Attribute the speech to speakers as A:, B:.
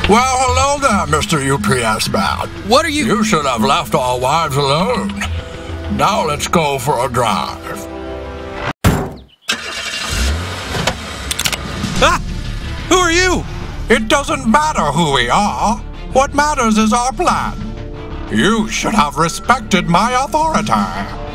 A: Well, hello there, Mr. UPS man.
B: What are you...
A: You should have left our wives alone. Now let's go for a drive.
B: Ah! Who are you?
A: It doesn't matter who we are. What matters is our plan. You should have respected my authority.